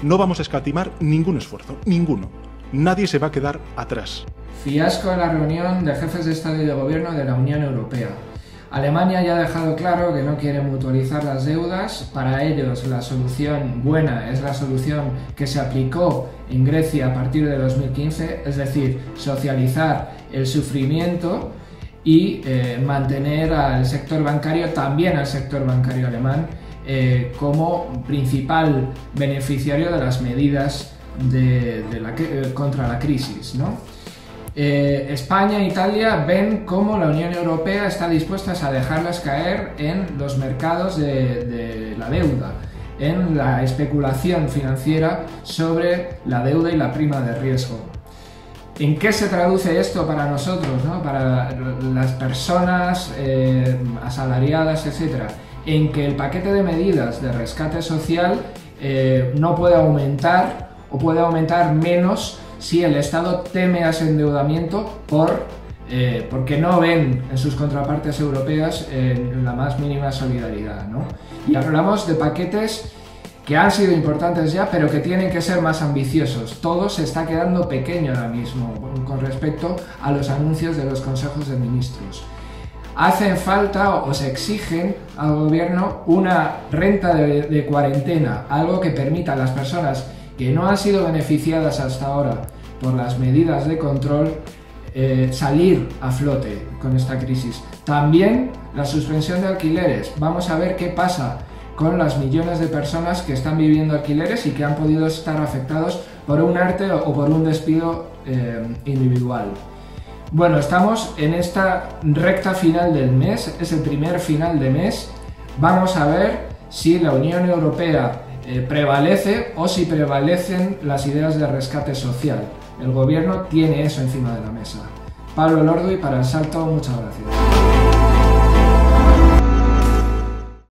no vamos a escatimar ningún esfuerzo, ninguno. Nadie se va a quedar atrás. Fiasco en la reunión de jefes de Estado y de Gobierno de la Unión Europea. Alemania ya ha dejado claro que no quiere mutualizar las deudas. Para ellos la solución buena es la solución que se aplicó en Grecia a partir de 2015, es decir, socializar el sufrimiento y mantener al sector bancario, también al sector bancario alemán, como principal beneficiario de las medidas contra la crisis, ¿no? España e Italia ven cómo la Unión Europea está dispuesta a dejarlas caer en los mercados de la deuda, en la especulación financiera sobre la deuda y la prima de riesgo. ¿En qué se traduce esto para nosotros, ¿no? Para las personas asalariadas, etcétera? En que el paquete de medidas de rescate social no puede aumentar o puede aumentar menos si el Estado teme a ese endeudamiento porque no ven en sus contrapartes europeas la más mínima solidaridad, ¿no? Y hablamos de paquetes que han sido importantes ya, pero que tienen que ser más ambiciosos. Todo se está quedando pequeño ahora mismo con respecto a los anuncios de los consejos de ministros. Hacen falta o se exigen al gobierno una renta de cuarentena, algo que permita a las personas que no han sido beneficiadas hasta ahora por las medidas de control salir a flote con esta crisis. También la suspensión de alquileres. Vamos a ver qué pasa con las millones de personas que están viviendo alquileres y que han podido estar afectados por un ERTE o por un despido individual. Bueno, estamos en esta recta final del mes, es el primer final de mes. Vamos a ver si la Unión Europea prevalece o si prevalecen las ideas de rescate social. El gobierno tiene eso encima de la mesa. Pablo Lorduy para El Salto, muchas gracias.